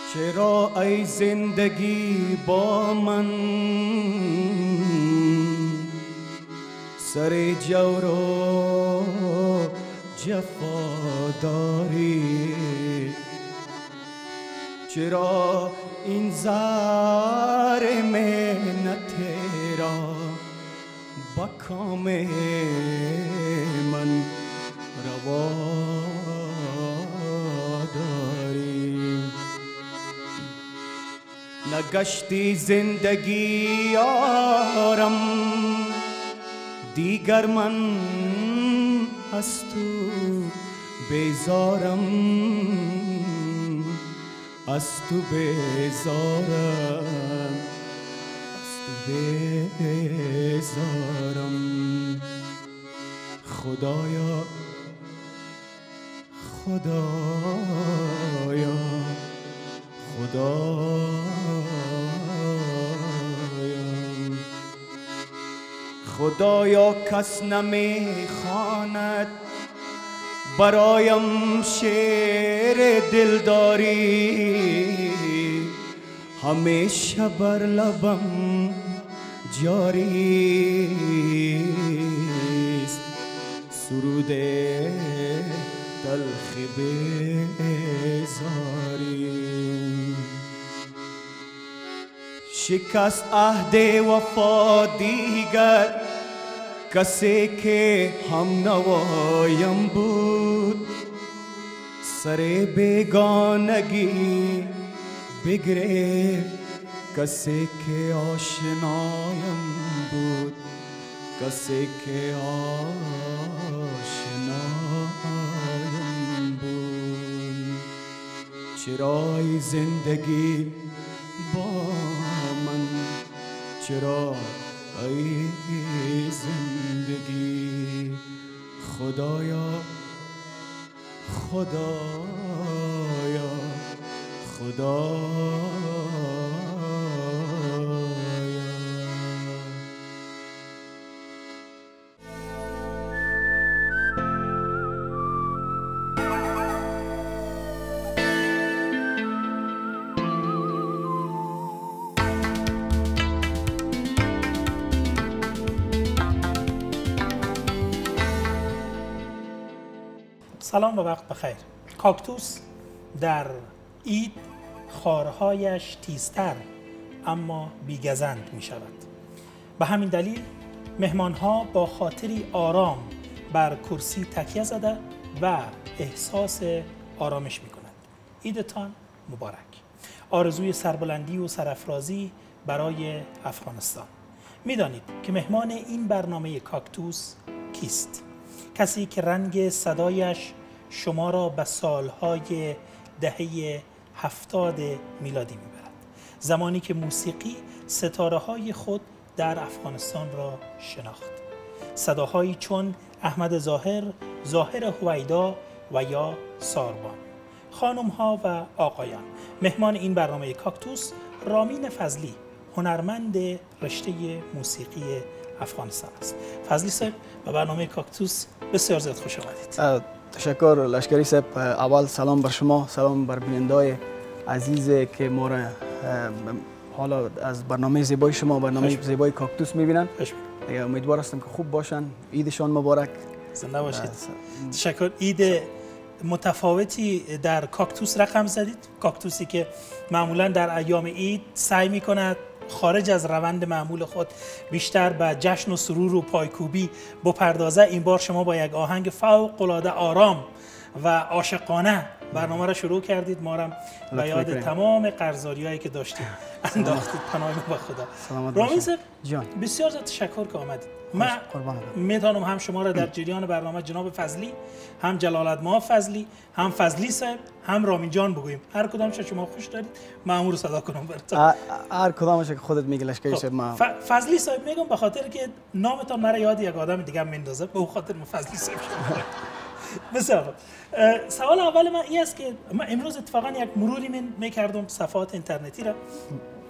چرا ای زندگی با من سر جور و جفا داری؟ چرا این زار محنت را با کام من روا داری؟ نگشتی زندگی یارم دیگر من از تو بیزارم، از تو بیزارم، از تو بیزارم. خدایا خدایا خدایا کس نمیخواند برایم شعر دلداری، همیشه بر لبم جاری است سرود تلخ بیزاری. شکست عهد وفا دیگر کسی که هم نوایم بود، سر بیگانگی بگرفت کسی که آشنایم بود، کسی که آشنایم بود. چرا ای زندگی با من، چرا ای زندگی؟ خدایا خدایا خدایا. سلام و وقت بخیر. کاکتوس در عید خارهایش تیزتر اما بیگزند می شود. به همین دلیل مهمانها با خاطری آرام بر کرسی تکیه زده و احساس آرامش می کنند. عیدتان مبارک. آرزوی سربلندی و سرافرازی برای افغانستان. می دانید که مهمان این برنامه کاکتوس کیست؟ کسی که رنگ صدایش شما را به سالهای دهه 70 میلادی میبرد، زمانی که موسیقی ستاره های خود در افغانستان را شناخت. صداهایی چون احمد ظاهر، ظاهر هویدا و یا ساربان. خانم ها و آقایان، مهمان این برنامه کاکتوس رامین فضلی، هنرمند رشته موسیقی افغانستان است. فضلی صاحب به برنامه کاکتوس بسیار زیاد خوش آمدید. تشکر لشکری صاحب. اول سلام بر شما، سلام بر بیننده‌های عزیزی که ما را حالا از برنامه زیبای شما، برنامه زیبای کاکتوس می‌بینن. امیدوار هستم که خوب باشن. عیدشان مبارک. زنده باشید. تشکر. عید متفاوتی در کاکتوس رقم زدید. کاکتوسی که معمولا در ایام عید سعی می‌کند خارج از روند معمول خود بیشتر به جشن و سرور و پایکوبی بپردازه، این بار شما با یک آهنگ فوق‌العاده آرام و عاشقانه برنامه را شروع کردید. ما را به یاد تمام قرض‌داری‌هایی که داشتید انداختید. پناه به خدا. رامین صاحب بسیار زیاد تشکر که آمدید. من میتونم هم شما را در جریان برنامه جناب فضلی، هم جلال‌المآب فضلی، هم فضلی صاحب، هم رامین جان بگوییم. هر کدامش شما خوش دارید مأمور صدا کنم براتون. هر کدامش که خودت میگی لشکری صاحب. ما فضلی صاحب میگم به خاطر که نامتان مرا یاد یک آدم دیگه میندازه، به خاطر من فضلی صاحب شد. بسیار. سوال اول من این است که من امروز اتفاقا یک مروری میکردم صفحات اینترنتی را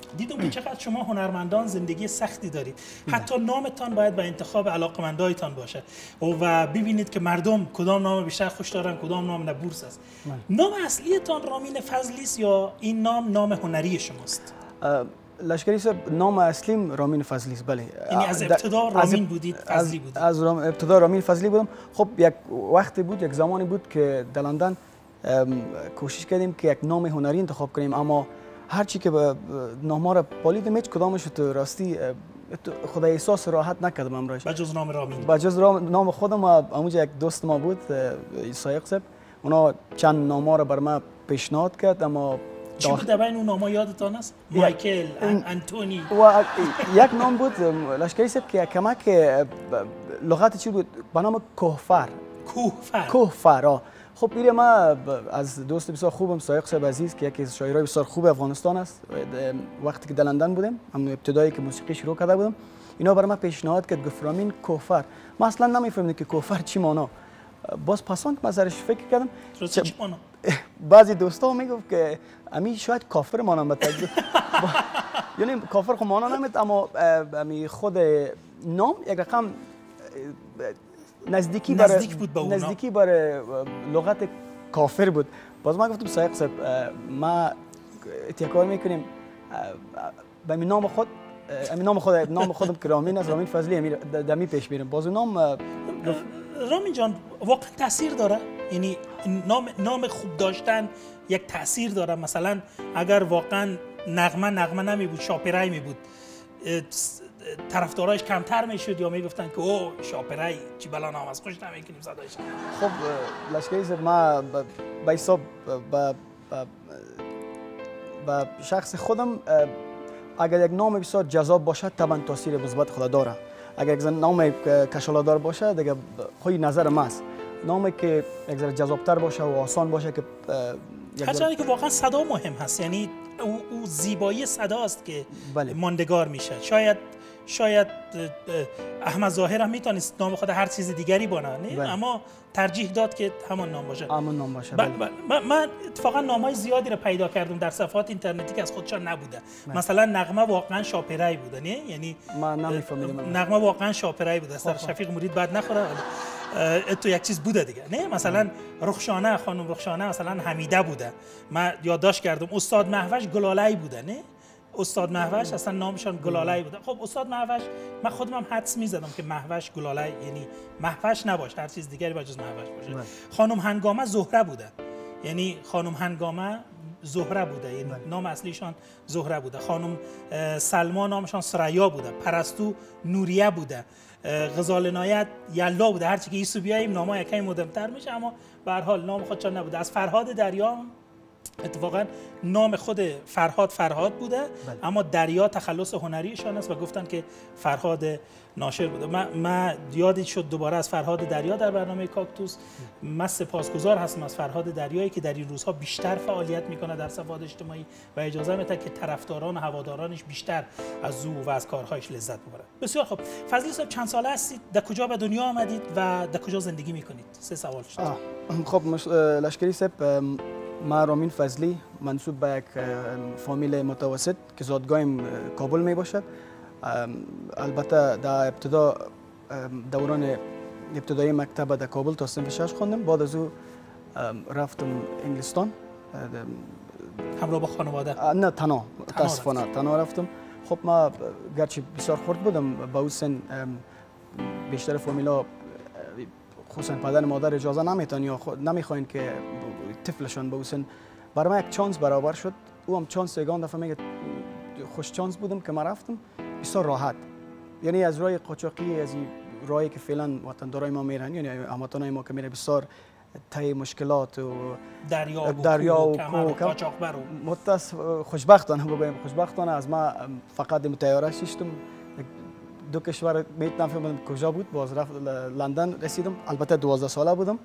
دیدم که چقدر شما هنرمندان زندگی سختی دارید. حتی نامتان باید به انتخاب علاقمندایتان باشه و ببینید که مردم کدام نام بیشتر خوش دارن، کدام نام نبورس است. نام اصلیتان رامین فضلی است یا این نام هنری شماست؟ لشکری صاحب نام اصلیم رامین فضلی است. بله. یعنی از ابتدا رامین بودید، فضلی بودید؟ از ابتدا رامین فضلی بودم. خب یک وقتی بود، یک زمانی بود که در لندن کوشش کردیم که یک نام هنری انتخاب کنیم، اما هرچی که نام‌ها را پالیدم هیچ کدامش تو راستی خدا احساس راحت نکردم امروز. بجز نام رامین. بجز نام خودم. اونجا یک دوست ما بود سایق صاحب، اونا چند نام‌ها را بر من پیشنهاد کرد، اما چی بود بین اون نام‌ها یادتان است؟ مایکل، انتونی و یک نام بود لشکری صاحب که کمک لغت چی بود به نام کوهفر. کوهفر. خب میره ما از دوست بسیار خوبم سایق صاحب عزیز که یکی از شاعرای بسیار خوب افغانستان است، وقتی که در لندن بودم همون ابتدایی که موسیقی شروع کرده بودم، اینا برای من پیشنهاد کرد، گفت رامین کوهفر. ما اصلا نمیفهمیدم که کوهفر چی معنا. باز پسان که من سرش فکر کردم چی معنا. بعضی دوستا میگفت که امی شاید کافر مانم بتاید یعنی کافر خب معنا نمیده، اما امی خود نام یک رقم نزدیکی برای لغت کافر بود. باز من گفتم سایق صاحب ما اتکار میکنیم به نام خودم که رامین است، رامین فضلی دمی پیش میرم. باز نام رامین جان واقعا تاثیر داره، یعنی نام خوب داشتن یک تاثیر داره. مثلا اگر واقعا نغمه نمی بود، شاپرای می بود، طرفدارایش کمتر میشد یا میگفتن که او شاپرای چی بلا نام از خوش نمیکنیم صدایش. خب لشکری صاحب ما به حساب با شخص خودم اگر یک نام بسیار جذاب باشه طبعا تاثیر مثبت خود داره. اگر یک نام کشالادار باشه دیگه خودی نظر ما است. نامی که یک ذره جذابتر باشه و آسان باشه که هرچند که واقعا صدا مهم هست، یعنی او زیبایی صدا است که ماندگار میشه. شاید احمد ظاهر هم میتونست نام خود هر چیز دیگری بانه، اما ترجیح داد که همان نام باشه. من اتفاقا نامای زیادی رو پیدا کردم در صفحات اینترنتی که از خودشان نبوده. مثلا نغمه واقعا شاپرای بوده، نه یعنی من نمیفهمیدم. نغمه واقعا شاپرای بوده. سر شفیق مرید بعد نخوره تو یک چیز بوده دیگه، نه مثلا رخشانه، خانم رخشانه مثلا حمیده بوده. من یادداشت کردم. استاد مهوش گلالای بوده، نه استاد مهوش اصلا نامشان گلالای بوده. خب استاد مهوش من خودم هم حدس میزدم که مهوش گلالای یعنی مهوش نباشه، هر چیز دیگری بجز مهوش باشه. خانم هنگامه زهره بوده، یعنی خانم هنگامه زهره بوده، یعنی نام اصلیشان زهره بوده. خانم سلما نامشان سریا بوده. پرستو نوریه بوده. غزال عنایت یلا بوده. هرچی که ایسو بیاییم نام‌ها یکمی مدمتر میشه، اما به هر حال نام خودشان نبوده. از فرهاد دریا اتفاقا نام خود فرهاد بوده، اما دریا تخلص هنریشان است و گفتن که فرهاد ناشر بوده. من یادی شد دوباره از فرهاد دریا در برنامه کاکتوس. من سپاسگزار هستم از فرهاد دریایی که در این روزها بیشتر فعالیت میکنه در صفحات اجتماعی و اجازه میده که طرفداران و هوادارانش بیشتر از او و از کارهایش لذت ببرن. بسیار خوب. فضلی صاحب چند ساله هستید؟ در کجا به دنیا آمدید و در کجا زندگی میکنید؟ 3 سوال شد. خب لشکری صاحب ما رامین فضلی منسوب به یک فامیل متوسط که زادگاهیم کابل می باشد. البته در ابتدا دوران ابتدایی مکتب در کابل تا صنف 6 خواندم. بعد از او رفتم انگلستان همراه با خانواده. نه تنها، متاسفانه تنها رفتم. خب ما گرچه بسیار خرد بودم با اون سن بیشتر فامیلا خصوصا پدر مادر اجازه نمیتن یا نمیخواین که طفلشان به اون سن. برای من یک چانس برابر شد. او هم چانس یگان دفعه میگه خوش چانس بودم که من رفتم بسیار راحت، یعنی از راه قاچاقی، از راهی که فعلا وطندارای ما میرن، یعنی هموطنای ما که میره بسیار تای مشکلات و دریا و قاچاقبر و خوشبختانه بگویم خوشبختانه از ما فقط طیاره شیشتم. 2 کشور نفهمیدم کجا بود. باز رفت لندن رسیدم. البته 12 ساله بودم.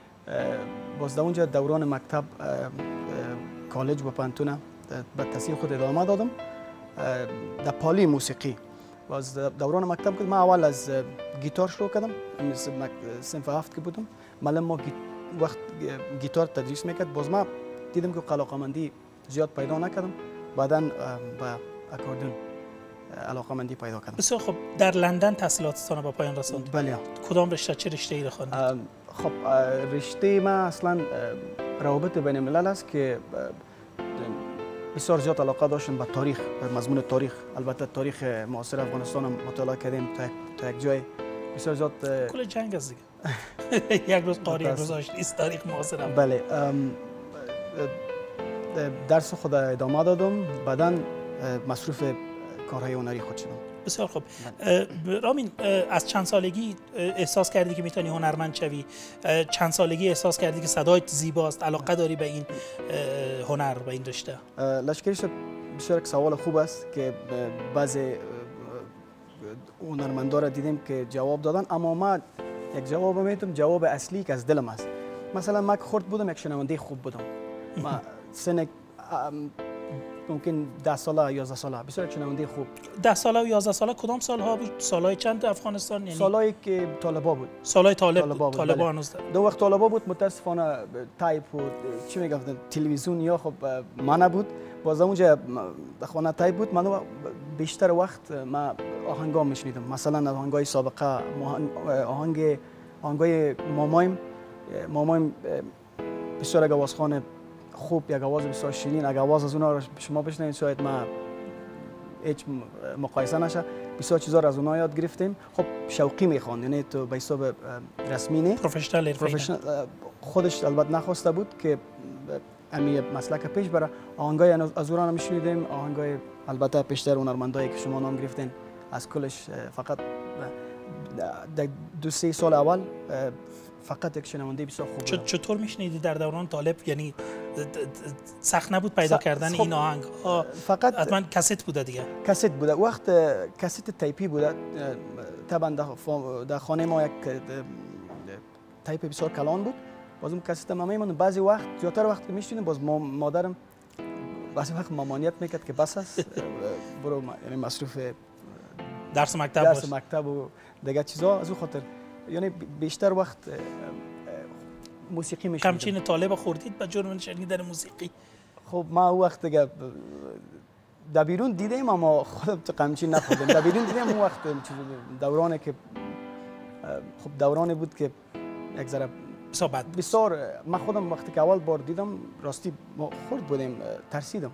باز در اونجا دوران مکتب کالج و پانتونه به تحصیل خود ادامه دادم در پالی موسیقی. باز دوران مکتب که من اول از گیتار شروع کردم. صنف 7 که بودم معلم ما وقت گیتار تدریس میکرد. باز ما دیدم که علاقه‌مندی زیاد پیدا نکردم. بعداً به اکاردون علاقه‌مندی پیدا کردم. بسیار خب، در لندن تحصیلاتتان را به پایان رساندید. بله. کدام رشته، چه رشته‌ای را خواندید؟ خب رشته ما اصلا روابط بین الملل است که بسیار زیاد علاقه داشتم به تاریخ، به مضمون تاریخ. البته تاریخ معاصر افغانستان هم مطالعه کردیم تا یک جای بسیار زیاد. کل جنگ است دیگه. یک روز قاری، یک روز آشتی تاریخ معاصر. بله. درس خود ادامه دادم، بعداً مصروف کارهای هنری خود شدم. بسیار خوب. رامین، از چند سالگی احساس کردی که میتونی هنرمند شوی؟ چند سالگی احساس کردی که صدایت زیباست، علاقه داری به این هنر، به این رشته؟ لشکری صاحب، بسیار یک سوال خوب است که بعضی هنرمندا را دیدیم که جواب دادن، اما ما یک جواب میتونم، جواب اصلی که از دلم است. مثلا من خرد بودم، یک شنونده خوب بودم. ما سن ممکن 10 ساله 11 ساله بسیار شنونده خوب. 10 ساله و 11 ساله کدام سالها بود؟ سالهای چند افغانستان؟ یعنی سالهایی که طالبا بود. سالهای طالبا هنوز دو وقت طالبا بود. متاسفانه تایپ بود، چی میگفتن، تلویزیون یا خب ما نبود. باز اونجا خانه تایپ بود. من بیشتر وقت ما آهنگا میشنیدم، مثلا آهنگای سابقه، آهنگای مامایم بسیار آوازخوان خوب، یک آواز بسیار شیرین. اگه آواز از اونها شما بشنوید شاید ما هیچ مقایسه نشه. بسیار چیزا را از اونها یاد گرفتیم. خب شوقی میخواند، یعنی تو به حساب رسمی نه، پروفشنال خودش البته نخواسته بود که امی مسلک پیش بره. آهنگای از اونها میشنیدیم، آهنگای البته پیشتر هنرمندایی که شما نام گرفتین از کلش فقط 2-3 سال اول فقط یک شنونده بسیار خوب بود. چطور میشنیدی در دوران طالب؟ یعنی سخت نبود پیدا کردن این آهنگ ها؟ فقط حتما کست بوده دیگه. کست بوده. وقت کست تایپی بوده. طبعا در خانه ما یک تایپ بسیار کلان بود. باز اون کست ما میموند. بعضی وقت زیادتر وقت که میشنیدیم باز مادرم بعضی وقت مامانیت میکرد که بس است برو، یعنی مصروف درس مکتب و دیگه چیزا. از اون خاطر یعنی بیشتر وقت موسیقی میشنیدم. کمچین طالب خوردید به جرم شنیدن موسیقی؟ خب ما اون وقت دیگه در بیرون دیدیم، اما خودم تو کمچین نخوردم. در بیرون دیدیم اون وقت دورانی که خب دورانی بود که یک ذره بسیار. من خودم وقتی که اول بار دیدم راستی ما خورد بودیم، ترسیدم.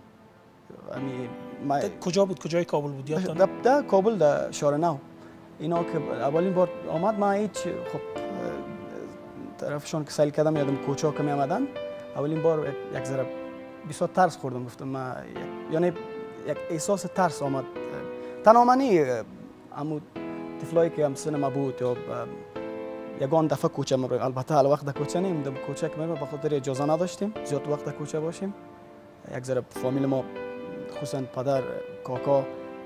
کجا بود؟ کجای کابل بود یادتونه؟ در کابل، در شهر نو. اینا که اولین بار آمد ما هیچ خب طرفشون که سیل کردم، یادم کوچا که می آمدن اولین بار یک ذره بسیار ترس خوردم. گفتم ما یعنی یک احساس ترس آمد. تنها منی امو طفلایی که هم سن ما بود یا یگان دفعه کوچه ما، البته هر وقت در کوچه نیم، در کوچه که ما به خاطر اجازه نداشتیم زیاد وقت در کوچه باشیم. یک ذره فامیل ما خصوصا پدر، کاکا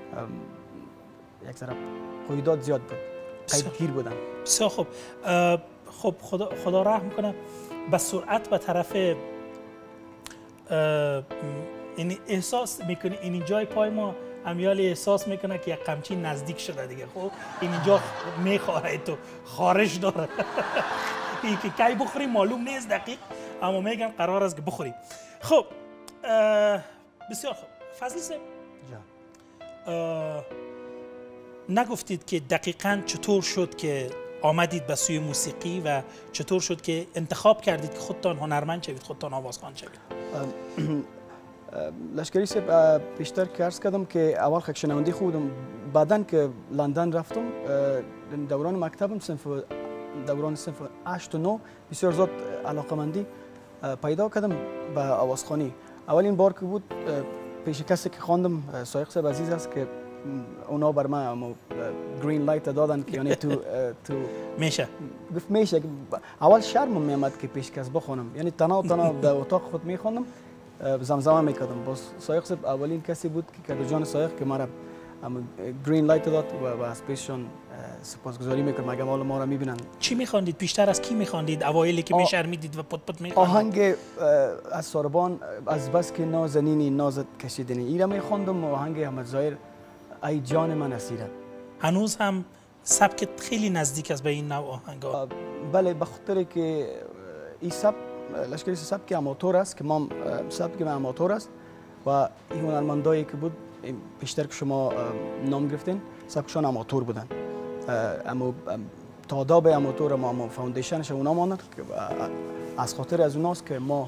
یک ذره قیودات زیاد بود، قیدگیر بودن. بسیار خوب. خب خدا رحم کنه، به سرعت به طرف این احساس میکنی این جای پای ما امیالی احساس میکنه که یک قمچین نزدیک شده دیگه. خب اینجا میخواره، تو خارش داره این که کی بخوری معلوم نیست دقیق، اما میگن قرار است که بخوری. خب بسیار خوب. فضل صاحب نگفتید که دقیقاً چطور شد که آمدید به سوی موسیقی و چطور شد که انتخاب کردید که خودتان هنرمند شوید، خودتان آوازخوان شوید؟ لشکری صاحب بیشتر که عرض کردم که اول خیلی شنونده خوبم. بعدن که لندن رفتم دوران مکتبم دوران صنف 8 و 9 بسیار زیاد علاقه‌مندی پیدا کردم به آوازخوانی. اولین بار که بود پیش کسی که خواندم سایق صاحب عزیز است که اونا بر من گرین لایت دادن که یعنی تو میشه گفت میشه. اول شرمم میامد که پیش کس بخونم، یعنی تنها در اتاق خود میخوندم، زمزمه میکردم. باز سایق صاحب اولین کسی بود که کدو جان سایق که مرا گرین لایت داد و از پیششون سپاسگزاری میکنم اگه مال ما را میبینن. چی میخواندید؟ بیشتر از کی میخواندید؟ اوایلی که میشرمیدید و پت میخواندید؟ آهنگ از ساربان، از بس که نازنینی نازت کشیدنی، ایرا میخواندم. و آهنگ احمد ظاهر ای جان من اسیرم. هنوز هم سبک خیلی نزدیک است به این نوع آهنگا؟ بله، به خاطر که این سبک لشکری سبک اماتور است که ما سبک ما اماتور است و این هنرمندایی که بود بیشتر که شما نام گرفتین سبکشان اماتور بودن، اما تاداب اماتور ما فاوندیشنش اونا ماند که از خاطر از اوناست که ما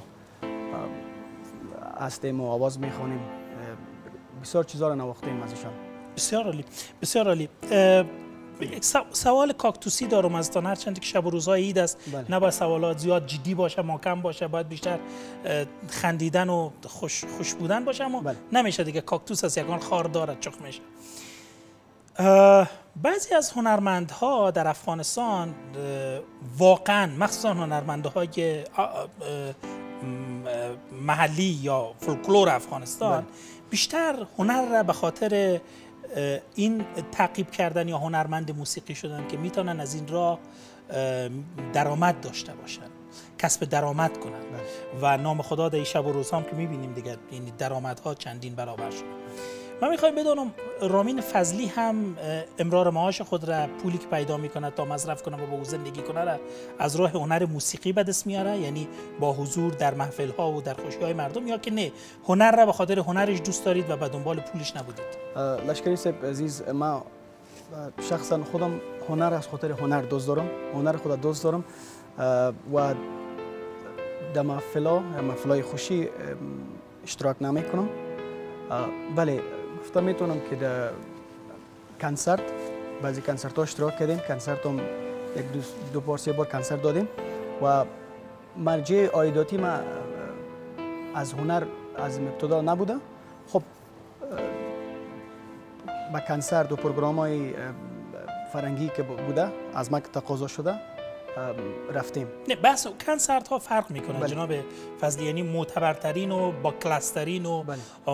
هستیم و آواز میخوانیم، بسیار چیزا رو نواختیم ازشان. بسیار عالی، بسیار عالی. یک سوال کاکتوسی دارم ازتان، هرچند که شب و روزهای عید است نباید سوالات زیاد جدی باشه، محکم باشه، باید بیشتر خندیدن و خوش بودن باشه، اما نمیشه دیگه، کاکتوس از یگان خار دارد چخ میشه. بعضی از هنرمندها در افغانستان واقعا مخصوصا هنرمندهای محلی یا فولکلور افغانستان بیشتر هنر را به خاطر این تعقیب کردن یا هنرمند موسیقی شدن که میتونن از این راه درآمد داشته باشن، کسب درآمد کنن و نام خدا در شب و روز هم که میبینیم دیگه این درآمدها چندین برابر شد. من میخوایم بدونم رامین فضلی هم امرار معاش خود را، پولی که پیدا میکنه تا مصرف کنه و با او زندگی کنه را از راه هنر موسیقی به دست میاره، یعنی با حضور در محفل ها و در خوشی های مردم، یا که نه هنر را به خاطر هنرش دوست دارید و به دنبال پولش نبودید؟ لشکری صاحب عزیز، ما شخصا خودم هنر از خاطر هنر دوست دارم، هنر خود دوست دارم و در محفلای خوشی اشتراک نمیکنم. بله گفتم میتونم که در کنسرت، بعضی کنسرت ها اشتراک کردیم، کنسرت هم یک دو بار سه بار کنسرت دادیم و مرجع عایداتی ما از هنر از ابتدا نبوده. خب با کنسرت و پروگرام های فرنگی که بوده از ما که تقاضا شده رفتیم. نه بس کنسرت ها فرق میکنن جناب فضلی، یعنی معتبرترین و با کلاس‌ترین و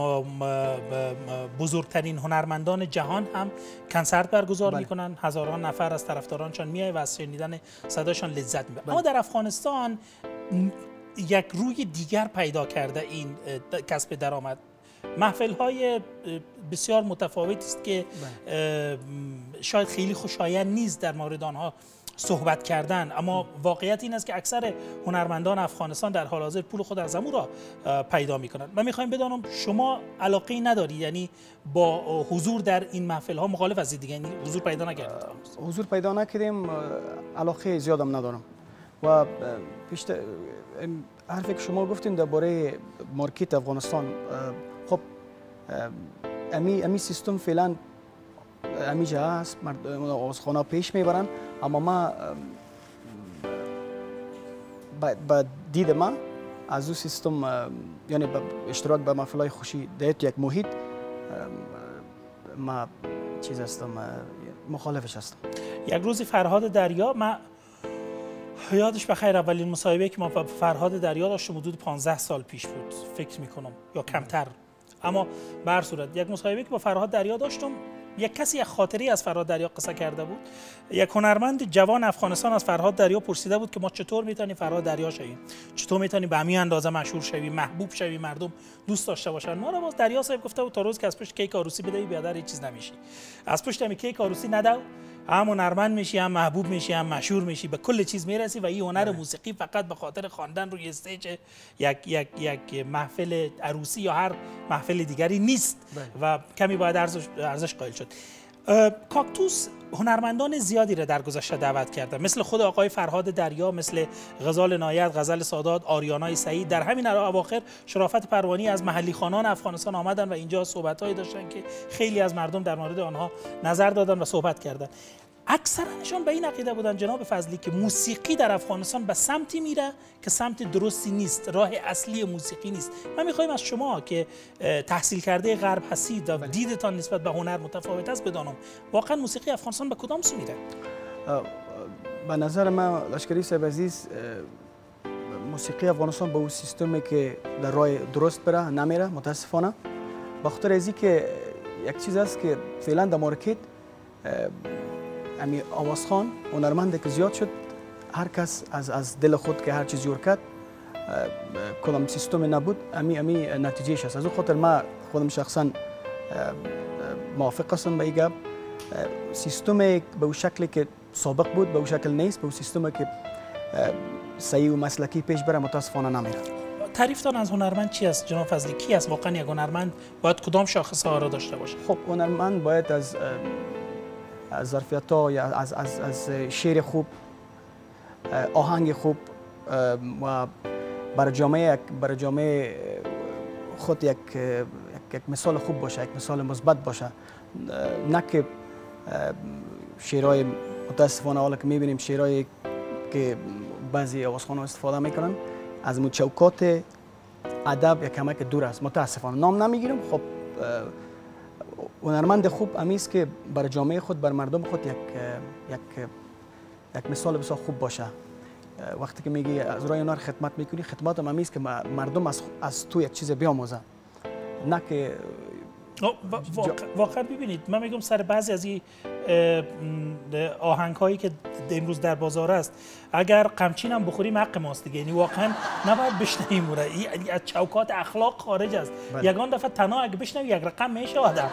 بزرگترین هنرمندان جهان هم کنسرت برگزار میکنن، هزاران نفر از طرفدارانشان میای و از شنیدن صداشان لذت میبرن. اما در افغانستان یک روی دیگر پیدا کرده این کسب درآمد. محفل های بسیار متفاوتی است که شاید خیلی خوشایند نیست در مورد آنها صحبت کردن، اما واقعیت این است که اکثر هنرمندان افغانستان در حال حاضر پول خود از امو را پیدا میکنند. من میخوایم بدانم شما علاقه نداری، یعنی با حضور در این محفل ها مخالف هستید دیگه، یعنی حضور پیدا نکردید؟ حضور پیدا نکردیم، علاقه زیادم ندارم و بیشتر حرفی که شما گفتین درباره مارکت افغانستان، خب امی سیستم فعلا امی جا هست، آوازخانه پیش میبرن، اما ما با دید ما از او سیستم، یعنی با اشتراک به محفل‌های خوشی در یک محیط، ما چیز هستم، مخالفش هستم. یک روزی فرهاد دریا، من یادش بخیر اولین مصاحبه که ما با فرهاد دریا داشتم حدود 15 سال پیش بود فکر میکنم یا کمتر، اما به هر صورت یک مصاحبه که با فرهاد دریا داشتم، یک کسی یک خاطری از فرهاد دریا قصه کرده بود. یک هنرمند جوان افغانستان از فرهاد دریا پرسیده بود که ما چطور میتونیم فرهاد دریا شویم، چطور میتونیم به همین اندازه مشهور شویم، محبوب شویم، مردم دوست داشته باشن. ما رو باز دریا صاحب گفته بود تا روز که از پشت کیک عروسی بدهی بیادر هیچ چیز نمیشی، از پشت همین کیک عروسی ندو، هم هنرمند میشی، هم محبوب میشی، هم مشهور میشی، به کل چیز میرسی و این هنر موسیقی فقط به خاطر خواندن روی استیج یک محفل عروسی یا هر محفل دیگری نیست و کمی باید ارزش قائل شد. کاکتوس هنرمندان زیادی را در گذشته دعوت کرده، مثل خود آقای فرهاد دریا، مثل غزال نایت، غزل سادات، آریانای سعید. در همین اواخر شرافت پروانی از محلی خوانان افغانستان آمدن و اینجا صحبت‌هایی داشتن که خیلی از مردم در مورد آنها نظر دادن و صحبت کردن. اکثرانشان به این عقیده بودن جناب فضلی که موسیقی در افغانستان به سمتی میره که سمت درستی نیست، راه اصلی موسیقی نیست. من میخوایم از شما که تحصیل کرده غرب هستید و دیدتان نسبت به هنر متفاوت است بدانم واقعا موسیقی افغانستان به کدام سو میره؟ به نظر من لشکری صاحب عزیز، موسیقی افغانستان به اون سیستمی که در راه درست بره نمیره متاسفانه، به خاطر از اینکه یک چیز است که فعلا در مارکت امی آوازخوان هنرمند که زیاد شد، هر کس از دل خود که هر چیز جور کرد، کدام سیستم نبود، امی نتیجهش است. از اون خاطر ما خودم شخصا موافق هستم به این گپ. سیستم به اون شکلی که سابق بود به اون شکل نیست، به اون سیستمی که صحیح و مسلکی پیش بره متاسفانه نمیره. تعریفتان از هنرمند چی است جناب فضلی؟ کی است واقعا یک هنرمند؟ باید کدام شاخصه ها را داشته باشه؟ خب هنرمند باید از ظرفیت‌ها یا از شعر خوب، آهنگ خوب و برای جامعه خود یک مثال خوب باشه، یک مثال مثبت باشه. نه که شعرهای متاسفانه حالا که می‌بینیم شعرهایی که بعضی آوازخوان‌ها استفاده میکنن از چوکات ادب یک کمک دور است. متاسفانه نام نمیگیرم. خب هنرمند خوب امیست که برای جامعه خود، بر مردم خود یک مثال بسیار خوب باشه. وقتی که میگی از راه هنر خدمت میکنی، خدمت هم امیست که مردم از تو یک چیز بیاموزن، نه که واقعا ببینید من میگم سر بعضی از این آهنگ هایی که امروز در بازار است اگر قمچین هم بخوریم حق ماست دیگه، یعنی واقعا نباید بشنویم اون را، از چوکات اخلاق خارج است. یگان دفعه تنها اگه بشنوی یک رقم میشه آدم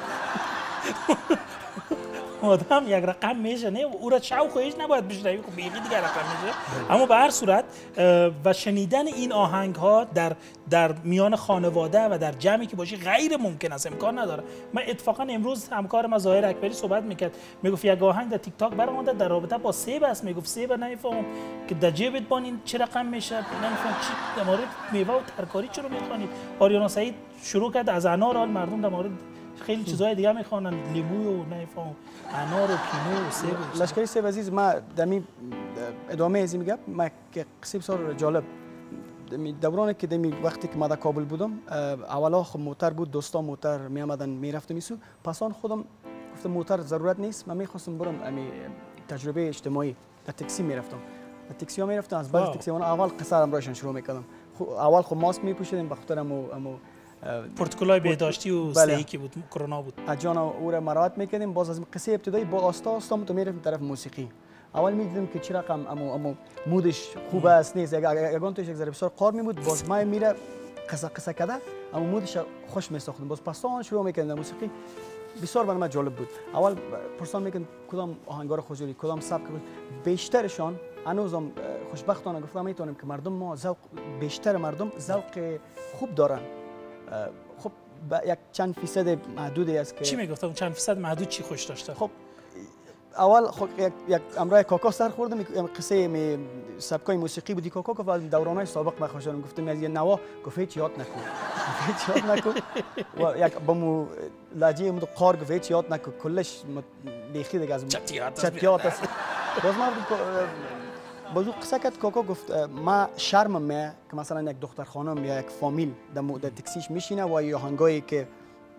یک رقم میشه، نه او را شوقش نباید بشنوی، خب بیخی دیگه رقم میشه. اما به هر صورت و شنیدن این آهنگ ها در میان خانواده و در جمعی که باشی غیر ممکن است، امکان نداره. من اتفاقا امروز همکارم ظاهر اکبری صحبت میکرد، میگفت یک آهنگ در تیک تاک برآمده در رابطه با سیب است. میگفت سیب نمیفهمم که در جیبت بانین چه رقم میشه، نمیفهمم چی در مورد میوه و ترکاری چرا میخوانید. آریانا سعید شروع کرد از انار، مردم در مورد خیلی چیزای دیگه میخوانن، لیمو و نمیفهمم انار و کینو و سیب. لشکری سیب عزیز، ما دمی ادامه ازی میگم، ما که قصه بسیار جالب دورانی که دمی وقتی که ما در کابل بودم، اولا خب موتر بود، دوستا موتر می آمدن میرفتم ایسو، پسان خودم گفتم موتر ضرورت نیست، من میخواستم برم تجربه اجتماعی در تاکسی میرفتم. در تاکسی ها میرفتم، از بعد تاکسی ها اول قصرم راشن شروع میکردم. اول خب ماسک میپوشیدم بخاطر امو پروتکلای بهداشتی و سهی که بود، کرونا بود. اجان او را مراعات میکردیم. باز از قصه ابتدایی با آستا تو میرفتیم طرف موسیقی. اول میدیدم که چه رقم امو مودش خوب است نیست، یگان توش یک ذره بسیار قار میمود، باز ما میره قصه کده اما مودش خوش میساختم. باز پسان شروع میکردم موسیقی. بسیار برای من جالب بود. اول پرسان میکردم کدام آهنگا رو خوش داری، کدام سبک. بیشترشان هنوزم خوشبختانه گفتم میتونم که مردم ما بیشتر مردم ذوق خوب دارن. خب یک چند فیصد محدودی است که چی میگفتم چند فیصد محدود چی خوش داشته؟ خب اول خب یک امرای کاکا سر خوردم، قصه سبکای موسیقی بودی کاکا که از دورانهای سابق من خوشم گفتم از یه نوا گفت هیچ یاد نکن هیچ یاد نکن و یک بمو لهجه مو قار گفت هیچ یاد نکن کلش بیخی دیگه از چتیات است. باز ما بازو قصه کرد کاکا گفت ما شرمم میه که مثلا یک دختر خانم یا یک فامیل در تاکسیش میشینه و یا آهنگایی که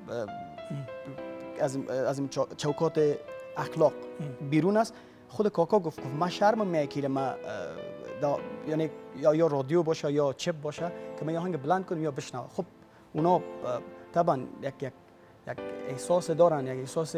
از چوکات اخلاق بیرون است. خود کاکا گفت ما شرمم میه که ما یعنی یا رادیو باشه یا چپ باشه که ما آهنگ بلند کنیم یا بشنویم. خب اونا طبعا یک احساس دارن، یک احساس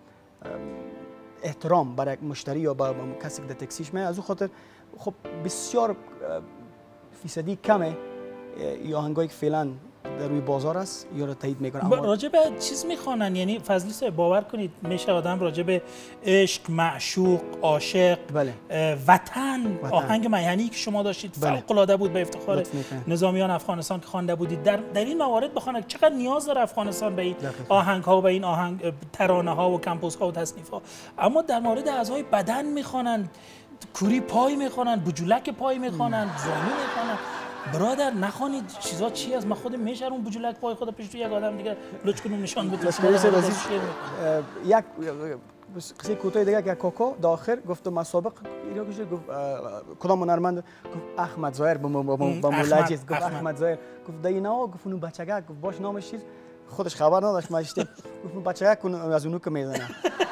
احترام برای مشتری یا برای کسی که در تاکسیش میه. از اون خاطر خب بسیار فیصدی کمه یا آهنگایی که فعلا در روی بازار است یا را تایید میکنن. راجع به چیز میخوانن، یعنی فضلی صاحب باور کنید میشه آدم راجع به عشق، معشوق، عاشق، وطن. آهنگ میهنی که شما داشتید فوق العاده بود، به افتخار نظامیان افغانستان که خوانده بودید. در این موارد بخوانن چقدر نیاز داره افغانستان به این آهنگ ها و به این آهنگ ترانه ها و کمپوز ها و تصنیف ها. اما در مورد اعضای بدن میخوانن، کوری پای میخوانن، بجولک پای میخوانن، زانو میخوانن. برادر نخوانید چیزا چی است؟ من خودم میشرم بجولک پای خود پیش تو یک آدم دیگه لچ کنم نشان بده. یک قصه کوتاه دیگه که کاکا داخل گفت مسابق اینا گفت کدام هنرمند گفت احمد ظاهر با مولجی گفت احمد ظاهر گفت دینا گفت اون بچگک گفت باش نامش چیز خودش خبر نداشت ما اشته گفت اون بچگک از اونو که میزنه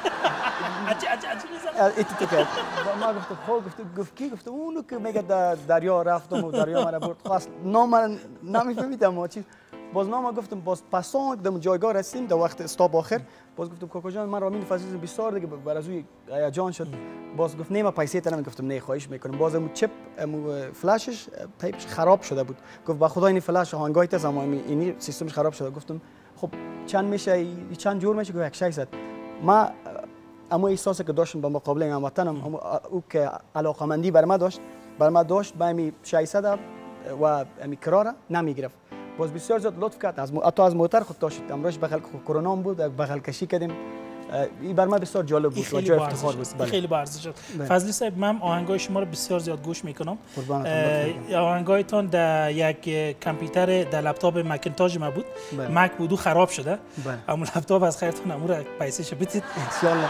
ایتی کرد. ما گفتم خب گفت کی؟ گفت اونو که میگه دریا رفتم و دریا مرا برد. خواست نام من نمیفهمیدم چیز. باز نام گفتم باز پسان دم جایگاه رسیدیم در وقت استاپ آخر. باز گفتم کاکا جان من رامین فضیل بسیار دیگه بر از اوی هیجان شد. باز گفت نه من پیسه تنم. گفتم نه خواهش میکنم. باز امو چپ فلاشش تایپش خراب شده بود. گفت با خدا این فلاش آهنگای تا زمان اینی سیستمش خراب شده. گفتم خب چند میشه چند جور میشه؟ گفت 600. ما اما احساسی که داشتم با مقابله هموطنم او که علاقمندی بر ما داشت با می 600 و امی کراره نمیگرفت. باز بسیار زیاد لطف کرد از موتر خود داشت. امروز بغل کرونا بود بغل کشی کردیم. این بر من بسیار جالب بود و جای افتخار بود. خیلی با ارزش است. فضلی صاحب من آهنگای شما رو بسیار زیاد گوش میکنم. آهنگایتون در یک کامپیوتر در لپتاپ مکینتاژ ما بود. مک بود خراب شده. اما لپتاپ از خیرتون امور پیسش بدید ان شاء الله.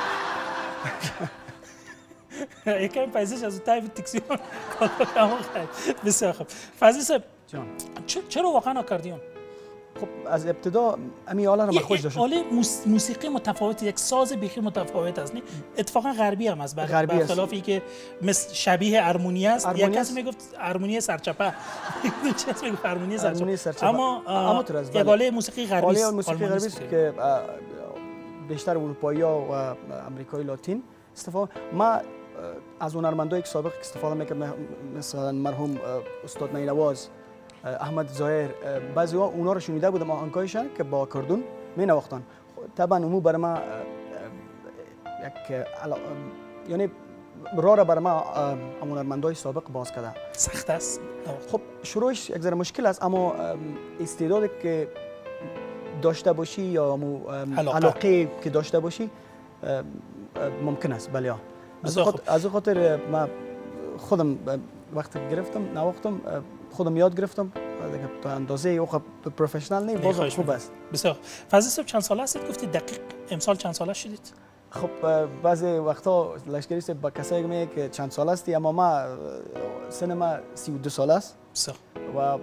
یکم پیسش از تایپ تکسیون کام خیر. بسیار خوب. فضلی صاحب جان چرا واقعا آکاردیون؟ خب از ابتدا امی آله رو من خوش داشتم. آله موسیقی متفاوت، یک ساز بیخی متفاوت است. اتفاقا غربی هم است، برخلافی که مثل شبیه ارمونی است. یک کسی میگفت ارمونی سرچپه، یک کسی میگفت ارمونی سرچپه. اما یک آله موسیقی غربی است. آله موسیقی غربی است که بیشتر اروپایی‌ها و آمریکایی لاتین استفاده. ما از هنرمندای سابق استفاده می‌کردم، مثلا مرحوم استاد نینواز، احمد ظاهر، بعضی ها اونا رو شنیده بودم آهنگایشان که با کردون می نواختن. طبعا امو برای ما یک یعنی راه را برای ما هنرمندای سابق باز کرده. سخت است. خب شروعش یک ذره مشکل است، اما استعدادی که داشته باشی یا علاقه که داشته باشی ممکن است. بله از خاطر ما خودم وقتی گرفتم نواختم، خودم یاد گرفتم تا اندازه او پروفشنال نه باز خوب است. بسیار. فضل صاحب چند ساله هستید؟ گفتید دقیق امسال چند ساله شدید؟ خب بعضی وقتا لشکری صاحب با کسایی میگه که چند ساله هستی، اما ما سن ما 32 ساله است. بسیار. و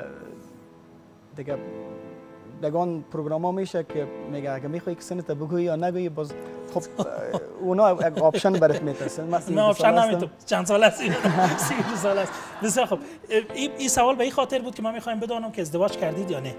دیگه دگان پروگراما میشه که میگه اگه میخوای که سنت بگویی یا نگویی، باز خب اونا یک آپشن برات میترسن. نه آپشن نمیتونه. چند سال است؟ 32 سال است. بسیار خب. این سوال به این خاطر بود که ما میخوایم بدونم که ازدواج کردید یا نه.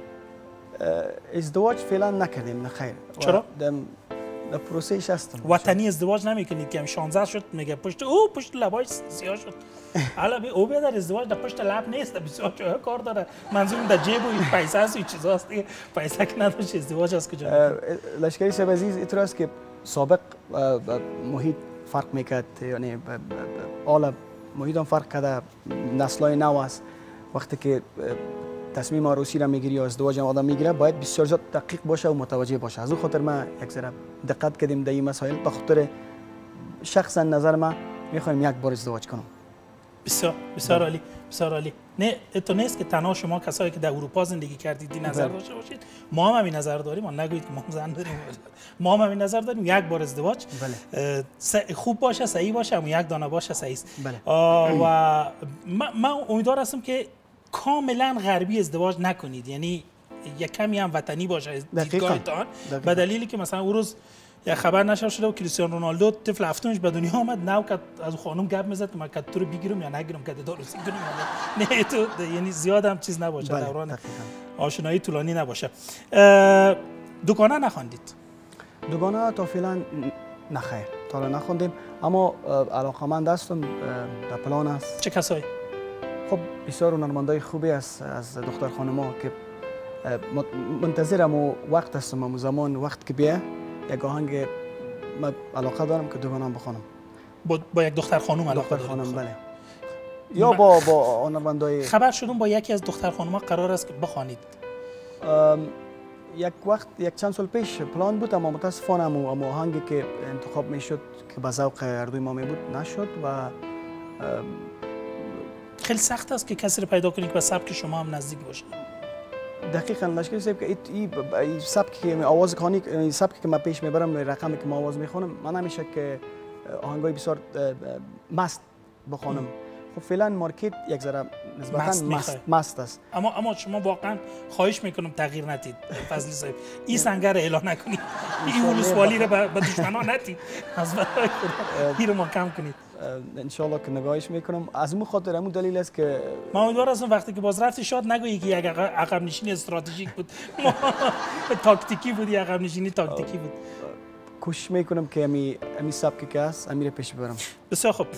ازدواج فعلا نکردیم. نه خیر. چرا؟ در پروسهش هستم. وطنی ازدواج نمیکنید که 16 شد میگه پشت لباش سیاه شد. حالا او به در ازدواج در پشت لب نیست، بسیار جای کار داره. منظورم در جیب و پیسه است و چیزاست دیگه. پیسه که نداشت ازدواج از کجا؟ لشکری صاحب عزیز اینطور است که سابق محیط فرق میکرد، یعنی حالا محیط هم فرق کرده، نسل‌های نو است. وقتی که تصمیم عروسی را میگیری یا ازدواج آدم میگیره باید بسیار زیاد دقیق باشه و متوجه باشه. از اون خاطر ما یک ذره دقت کردیم در این مسائل. به خاطر شخصا نظر ما میخوایم یک بار ازدواج کنم. بسیار عالی، بسیار عالی. نه تو نیست که تنها شما کسایی که در اروپا زندگی کردید این نظر داشته باشید. ما هم همین نظر داریم. ما نگویید که ما زن داریم. ما هم همین نظر داریم. یک بار ازدواج خوب باشه، صحیح باشه، اما یک دانه باشه صحیح است. و من امیدوار هستم که کاملا غربی ازدواج نکنید، یعنی یک کمی هم وطنی باشه دیدگاهتان. به دلیلی که مثلا اون روز یک خبر نشر شده و کریستیانو رونالدو طفل هفتمش به دنیا آمد، نو که از خانم گپ میزد که من که تو رو بگیرم یا نگیرم، که داروسی کنیم نه تو، یعنی زیاد هم چیز نباشه، دوران آشنایی طولانی نباشه. دوگانه نخواندید؟ دوگانه تا فعلا نخیر، تا نخوندیم، اما علاقمند هستم، در پلان است. چه کسایی؟ خب بسیار هنرمندای خوبی است از دختر خانم‌ها که منتظرم و وقت هستم و زمان وقت که بیه یک آهنگ من علاقه دارم که دوگانه بخوانم. با یک دختر خانم علاقه دارم؟ بله. یا با هنرمندای خبر شدم با یکی از دختر خانم‌ها قرار است که بخوانید. یک وقت یک چند سال پیش پلان بود، اما متاسفانه اما آهنگی که انتخاب میشد که به ذوق هر دوی ما می بود نشد و خیلی سخت است که کسی رو پیدا کنید که به سبک شما هم نزدیک باشه. دقیقاً لشکری صاحب که این سبکی که آواز خانی، این سبکی که من پیش میبرم، رقمی که من آواز میخونم، من نمیشه که آهنگای بسیار مست بخوانم. خب فعلا مارکت یک ذره نسبتاً مست است. اما شما واقعا خواهش میکنم تغییر ندید فضلی صاحب. این سنگر رو اعلان نکنید. این ولوسوالی رو به دشمنان ندید. از برای خدا این رو ما کم کنید. ان شاء الله که نگاهش میکنم. از اون خاطر همون دلیل است که ما امیدوار هستم وقتی که باز رفتی شاد نگویی که یک عقب نشینی استراتژیک بود. تاکتیکی بود، یک عقب نشینی تاکتیکی بود. کوشش میکنم که امی سبکی که است امیر پیش ببرم. بسیار خوب.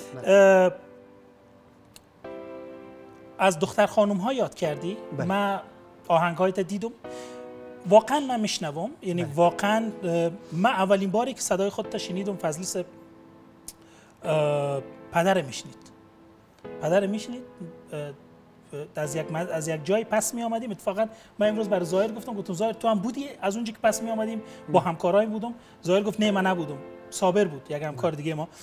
از دختر خانم ها یاد کردی؟ من آهنگ هایت دیدم، واقعا من میشنوم، یعنی واقعا من اولین باری که صدای خودت شنیدم فضلی صاحب پدر میشنید از یک جای پس می آمدیم. اتفاقا من امروز برای ظاهر گفتم ظاهر تو هم بودی از اونجایی که پس می آمدیم با همکارای بودم. ظاهر گفت نه من نبودم، صابر بود یک همکار دیگه ما،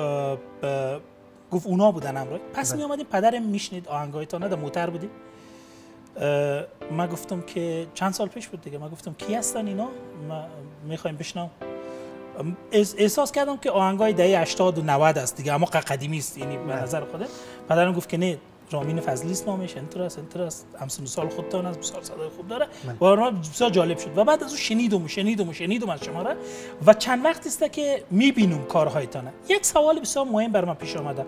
گفت اونا بودن همراه. پس می آمدیم پدرم میشنید آهنگایتون، در موتر بودیم. ما گفتم که چند سال پیش بود دیگه، ما گفتم کی هستن اینا، ما میخوایم بشنوم. احساس کردم که آهنگای دهه 80 و 90 است دیگه، اما قدیمی است. یعنی به نظر خودم پدرم گفت که نه رامین فضلی است نامش، انتراست همسن سال خودتان است، بسیار صدای خوب داره. و ما بسیار جالب شد و بعد از اون شنیدم از شما را و چند وقت است که میبینم کارهایتان. یک سوال بسیار مهم بر من پیش آمده.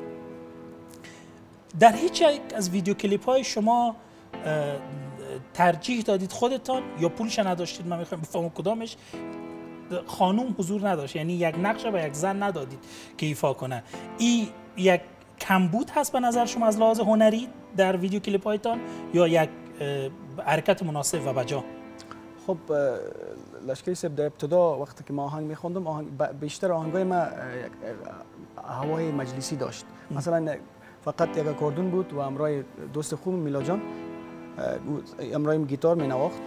در هیچ یک از ویدیو کلیپ های شما ترجیح دادید خودتان یا پولش نداشتید؟ من میخوام بفهمم کدامش. خانوم حضور نداشت، یعنی یک نقش و یک زن ندادید که ایفا کنه. این یک کمبود هست به نظر شما از لحاظ هنری در ویدیو کلیپ هایتان یا یک حرکت مناسب و بجا؟ خب لشکری صاحب در ابتدا وقتی که ما آهنگ میخوندم، بیشتر آهنگای ما هوای مجلسی داشت. مثلا فقط یک اکاردون بود و همراه دوست خوب میلا جان همراه گیتار می نواخت.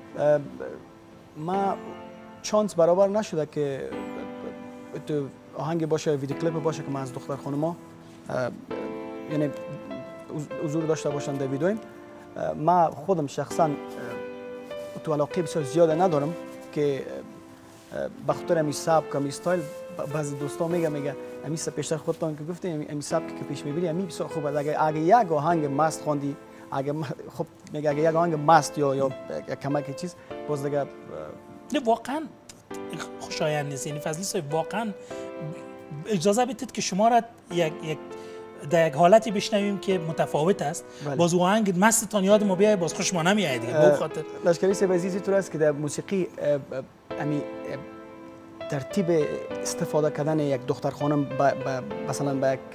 ما چانس برابر نشده که تو آهنگ باشه، ویدیو کلیپ باشه که ما از دختر خانوما یعنی حضور داشته باشن در ویدیویم. ما خودم شخصا تو علاقه بسیار زیاده ندارم که بخاطر امی سبک امی استایل بعضی دوستا میگه امی پیشتر خودتان که گفتین امی سبک که پیش میبری امی بسیار خوبه. اگه یک آهنگ مست خواندی، خب میگه اگه یک آهنگ مست یا کمک چیز باز دیگه واقعا خوشایند نیست. یعنی فضلی صاحب واقعا اجازه بدید که شما را در یک حالتی بشنویم که متفاوت است. باز آهنگ مستتان یاد ما بیاید، باز خوش ما نمیاد دیگه. به خاطر لشکری صاحب عزیزی طور است که در موسیقی امی ترتیب استفاده کردن یک دختر خانم مثلا با یک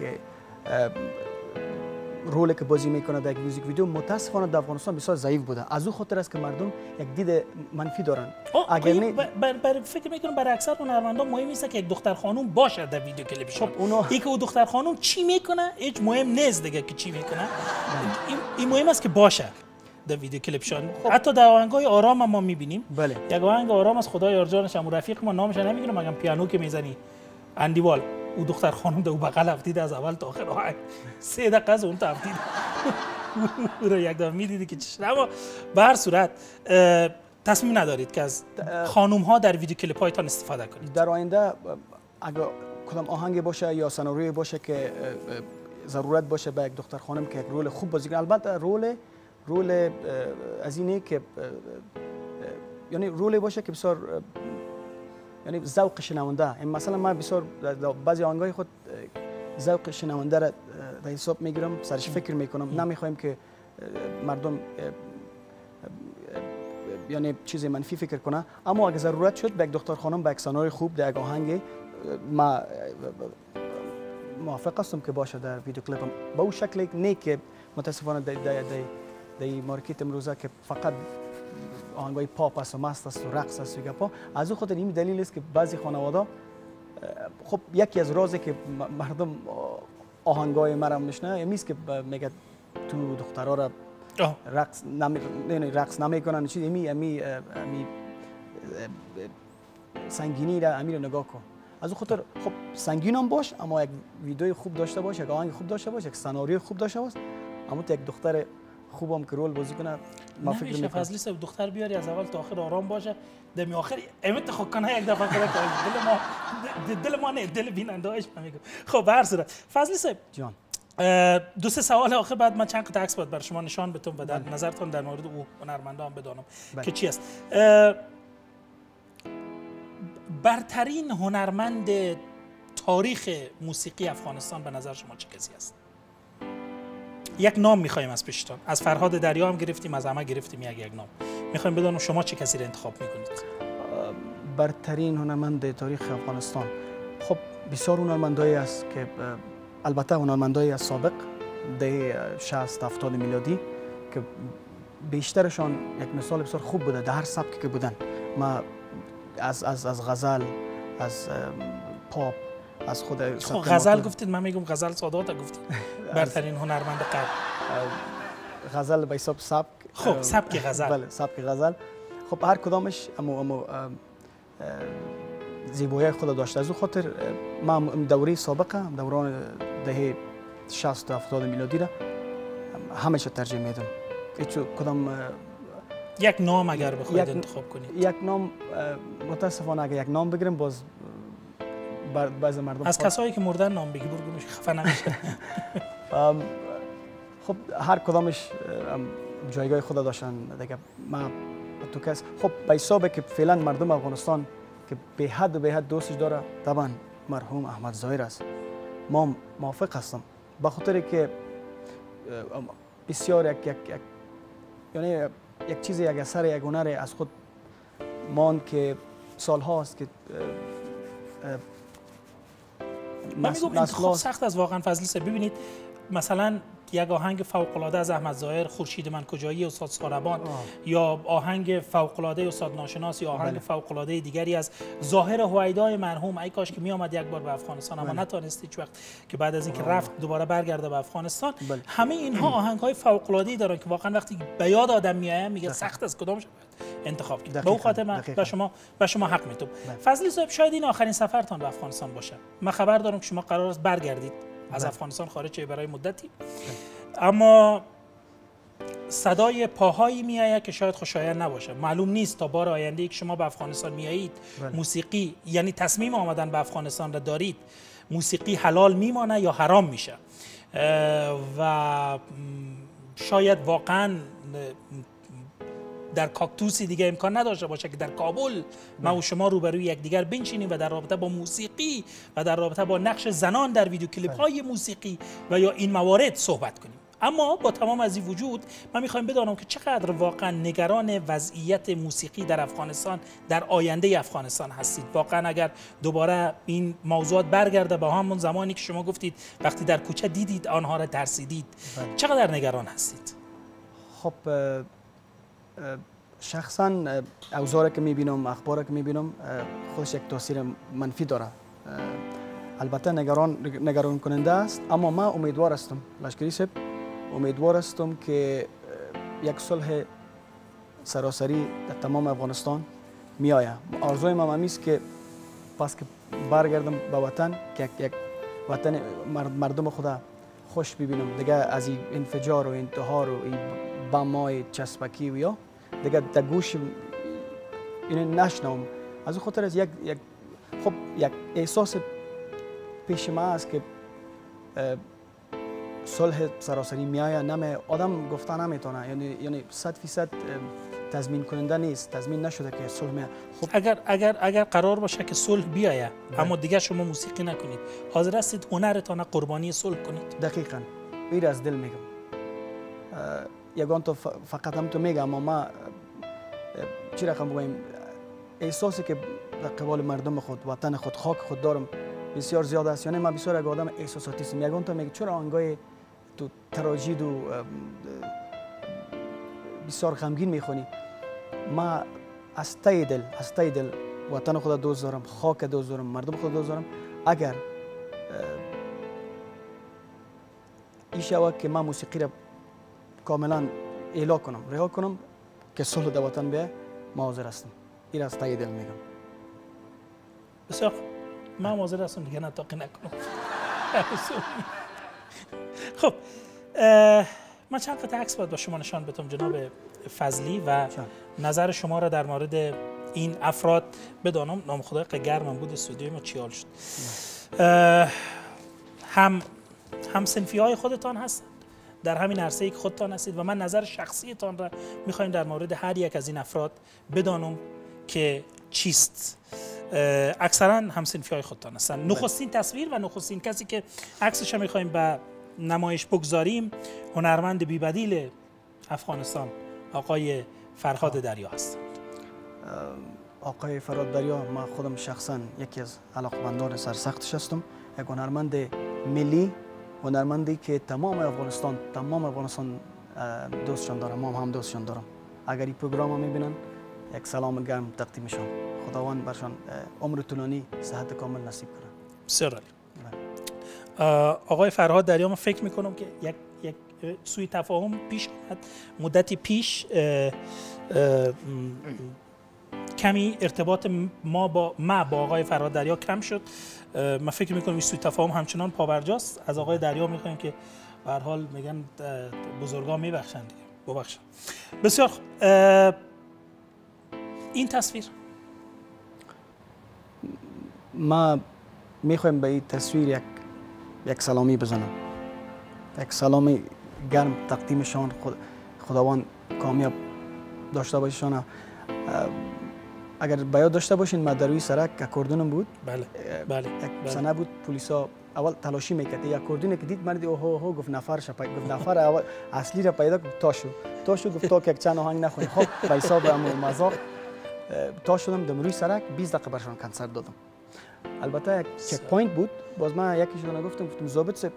رولی که بازی میکنه در یک میوزیک ویدیو متاسفانه در افغانستان بسیار ضعیف بوده. از او خاطر است که مردم یک دید منفی دارن. اگر نه فکر میکنم برای اکثر هنرمندان مهم نیست که یک دختر خانم باشه در ویدیو کلیپشون. این که او دختر خانم چی میکنه هیچ مهم نیست دیگه که چی میکنه. این مهم است که باشه در ویدیو کلیپشون. حتی در آهنگای آرام ما میبینیم. بله. یک آهنگ آرام از خدای یارجانش هم رفیق ما نامش نمیگیرم، مگم پیانو که میزنی اندیوال، او دختر خانم در بغل افتید از اول تا آخر آهنگ 3 دقیقه از اون تا افتید رو یک دفعه میدیدی که چشم. اما به هر صورت تصمیم ندارید که از خانوم ها در ویدیو کلیپ هایتان استفاده کنید؟ در آینده اگر کدام آهنگ باشه یا سناریوی باشه که ضرورت باشه به یک دختر خانم که یک رول خوب بازی کنه، البته رول از اینه که یعنی رول باشه که بسیار یعنی ذوق شنونده. مثلا من بسیار بعضی آهنگای خود ذوق شنونده را در حساب میگیرم، سرش فکر میکنم. نمیخوایم که مردم یعنی چیز منفی فکر کنه. اما اگه ضرورت شد به یک دختر خانم به یک سناریوی خوب در یک آهنگ ما موافق هستم که باشه در ویدیو کلیپم. با اون شکلی نه که متاسفانه در مارکت امروزه که فقط آهنگای پاپ است و مست است و رقص است و گپا. از اون خاطر این دلیل است که بعضی خانواده خب یکی از رازی که مردم آهنگای مرا میشنه نیست که میگه تو دخترها را رقص نمیکنن چیز امی سنگینی را امیر نگاه کن. از اون خاطر خب سنگین هم باش، اما یک ویدیو خوب داشته باش، یک آهنگ خوب داشته باش، یک سناریو خوب داشته باش. اما یک دختر خوبم که رول بازی کنه ما فکر می‌کنم فضلی صاحب دختر بیاری از اول تا آخر آرام باشه، دمی آخر امت خود کنه یک دفعه کنه دل ما نه دل بیننده هایش میگم. خب به هر صورت فضلی صاحب جان 2-3 سوال آخر بعد من چند تا عکس باید برای شما نشان بدم و در نظرتون در مورد او هنرمندا هم بدانم که چی است. برترین هنرمند تاریخ موسیقی افغانستان به نظر شما چه کسی است؟ یک نام میخوایم از پیشتان. از فرهاد دریا هم گرفتیم، از همه گرفتیم یک نام. میخوایم بدونم شما چه کسی را انتخاب میکنید؟ برترین هنرمند تاریخ افغانستان خب بسیار هنرمندایی است که البته هنرمندایی از سابق ده 60-70 میلادی که بیشترشان یک مثال بسیار خوب بوده در هر سبکی که بودن. ما از غزل، از پاپ، از خود غزل گفتید، من میگم غزل سادات گفتید. برترین هنرمند قبل غزل به حساب سبک. خب سبک غزل. بله سبک غزل. خب هر کدامش اما زیبایی خود داشته. از او خاطر من دوره سابقه دوران دهه 60 و 70 میلادی را همیشه ترجیح میدم. هیچ کدام یک نام اگر بخواید انتخاب کنید، یک نام متاسفانه اگر یک نام بگیریم باز بعض مردم از کسایی که مردن نام بگی برگوش خفه نمیشه. خب هر کدامش جایگاه خود داشتن دیگه. ما تو کس خب به حسابه که فعلا مردم افغانستان که به حد و به حد دوستش داره طبعا مرحوم احمد ظاهر است. ما موافق هستم به خاطر که بسیار یعنی یک چیز، یک اثر، یک هنر از خود مان که سال هاست که من میگم انتخاب سخت از واقعا فضلی سه. ببینید مثلا یک آهنگ فوق‌العاده از احمد ظاهر، خورشید من کجایی استاد ساربان، یا آهنگ فوق‌العاده استاد ناشناس، یا آهنگ فوق‌العاده دیگری از ظاهر هویدای مرحوم. ای کاش که می آمد یک بار به افغانستان، اما نتونست هیچ وقت که بعد از اینکه رفت دوباره برگرده به افغانستان. همه اینها آهنگ‌های فوق‌العاده‌ای دارن که واقعا وقتی به یاد آدم میاد میگه سخت از کدامش انتخاب کرد. به اون خاطر من به شما حق میدم. فضلی صاحب شاید این آخرین سفرتان به افغانستان باشه. من خبر دارم که شما قرار است برگردید از افغانستان خارج برای مدتی، اما صدای پاهایی میآید که شاید خوشایند نباشه. معلوم نیست تا بار آینده که شما به افغانستان میایید موسیقی، یعنی تصمیم آمدن به افغانستان را دارید، موسیقی حلال میمانه یا حرام میشه. و شاید واقعا در کاکتوسی دیگه امکان نداشته باشه که در کابل ما و شما روبروی یکدیگر بنشینیم و در رابطه با موسیقی و در رابطه با نقش زنان در ویدیو کلیپ های موسیقی و یا این موارد صحبت کنیم. اما با تمام از این وجود من میخوایم بدانم که چقدر واقعا نگران وضعیت موسیقی در افغانستان، در آینده افغانستان هستید. واقعا اگر دوباره این موضوعات برگرده به همون زمانی که شما گفتید وقتی در کوچه دیدید آنها را ترسیدید، چقدر نگران هستید؟ خب شخصا اوضاعی که میبینم، اخباری که میبینم خودش یک تاثیر منفی داره. البته نگران کننده است، اما من امیدوار هستم لشکری صاحب، امیدوار هستم که یک صلح سراسری در تمام افغانستان می آید. آرزوی من همی است که پس که برگردم به وطن که یک وطن مردم خدا خوش ببینم دیگه، از این انفجار و انتحار و این بمای چسبکی و یا دیگه در گوش این نشنوم. از اون خاطر از یک احساس پیش ما است که صلح سراسری میآید. آدم گفته نمیتونه، یعنی 100% تضمین کننده نیست، تضمین نشده که صلح میآید. خب اگر قرار باشه که صلح بیاید اما دیگه شما موسیقی نکنید، حاضر هستید هنرتان قربانی صلح کنید؟ دقیقاً این از دل میگم. یگان تو فقط هم تو میگم، اما ما چی رقم بگویم، احساسی که در قبال مردم خود، وطن خود، خاک خود دارم بسیار زیاد است. یعنی من بسیار آدم احساساتی هستم. یگان تو میگه چرا آنگاه تو تراژید و بسیار غمگین میخونی. من از ته دل وطن خود دوست دارم، خاک دوست دارم، مردم خود دوست دارم. اگر این شود که من موسیقی را کاملا اعلا کنم، رها کنم که صلح در وطن بیاید، ما حاضر هستم. این از ته دل میگم. بسیار من حاضر هستم دیگه نطاقی نکنم. خب من چند قطعه عکس باید با شما نشان بدم جناب فضلی و نظر شما را در مورد این افراد بدانم. نام خدای گرمم بود استودیوی ما چیال شد. هم صنفی های خودتان هستند در همین عرصه‌ای که خودتان هستید و من نظر شخصیتان را میخوایم در مورد هر یک از این افراد بدانم که چیست. اکثرا هم‌صنفی های خودتان هستند. نخستین تصویر و نخستین کسی که عکسش میخوایم به نمایش بگذاریم هنرمند بی‌بدیل افغانستان آقای فرهاد دریا هستند. آقای فرهاد دریا، من خودم شخصا یکی از علاقمندان سرسختش هستم. یک هنرمند ملی، هنرمندی که تمام افغانستان دوستشان دارم، ما هم دوستشان دارم. اگر این پروگرام میبینن یک سلام گرم تقدیمشان. خداوند برشان عمر طولانی، صحت کامل نصیب کنه. بسیار عالی. آقای فرهاد دریا، من فکر میکنم که یک سوء تفاهم پیش آمد مدتی پیش. کمی ارتباط ما با آقای فرهاد دریا کم شد. من فکر میکنم این سوء تفاهم همچنان پابرجاست. از آقای دریا میخوایم که به هر حال میگن بزرگا میبخشن دیگه، ببخشن. بسیار خوب. این تصویر ما میخوایم به این تصویر یک سلامی بزنم، یک سلامی گرم تقدیمشان. خداوند کامیاب داشته باششان. اگر بیاد داشته باشین ما در روی سرک اکوردونم بود. بله یک سنه بود پلیسا اول تلاشی میکرد یک اکوردون که دید مردی اوه گفت نفر اول اصلی را پیدا کرد. تاشو گفت تا که چند آهنگ نخونی. خب به حساب مزاق تا شدم دم روی سرک 20 دقیقه برشان کنسرت دادم. البته یک چک پوینت بود. باز من یکیشون گفتم ضابط صاحب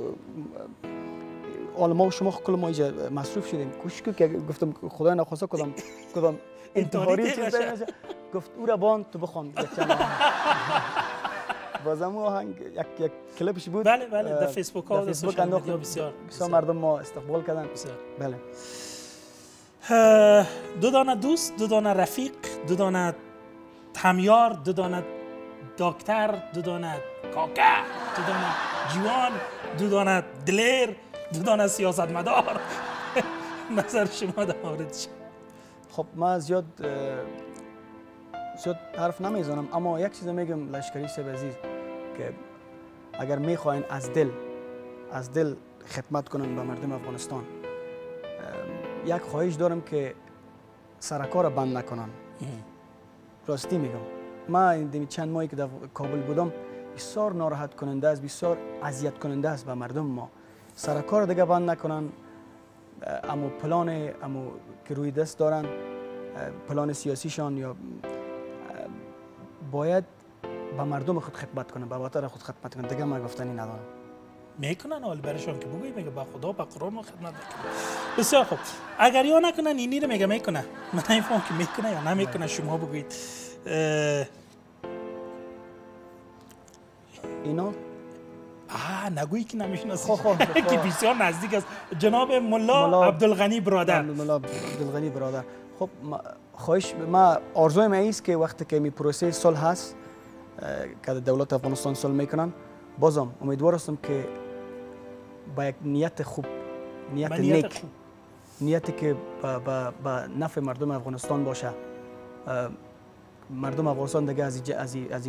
ما و شما کل ما اینجا مصروف شدیم کوشش که گفتم خدای نخواسته کدام انتحاری چیز نشه. گفت او را بان تو بخوان. بازم آهنگ یک کلیپش بود. بله در فیسبوک ها و سوشال مدیا بسیار مردم ما استقبال کردن. بله. دو دانه دوست، دو دانه رفیق، دو دانه همیار، دو دانه دکتر، دو دانه کاکا، دو دانه جوان، دو دانه دلیر، دو دانه سیاستمدار. نظر شما در موردش؟ خب من زیاد حرف نمیزنم، اما یک چیز میگم لشکری صاحب عزیز که اگر میخواین از دل خدمت کنن به مردم افغانستان، یک خواهش دارم که سرکار را بند نکنن. راستی میگم من چند ماهی که در کابل بودم بسیار ناراحت کننده است، بسیار اذیت کننده است به مردم ما. سرکار دیگه بند نکنن. اما پلان که روی دست دارن، پلان سیاسیشان یا باید به مردم خود خدمت کنن، به وطن خود خدمت کنن. دیگه من گفتنی ندارم. میکنن حال برشون که بگویی میگه با خدا با قرآن ما خدمت میکنن. بسیار خوب. اگر یا نکنن اینی رو میکنه. من نمیفهم که میکنه یا نمیکنه. شما بگویید. اینا نگویی که نمیشناسی. که بسیار نزدیک است. جناب ملا عبدالغنی برادر. ملا عبدالغنی برادر. خب خواهش ما آرزوی من است که وقتی که می پروسه صلح هست که دولت افغانستان صلح میکنن، بازم امیدوار هستم که با یک نیت خوب، نیت نیک، نیتی که با نفع مردم افغانستان باشه. مردم افغانستان دیگه از